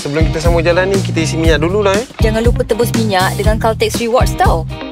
sebelum kita sambung jalan ni, kita isi minyak dululah. Jangan lupa tebus minyak dengan Caltex Rewards tau.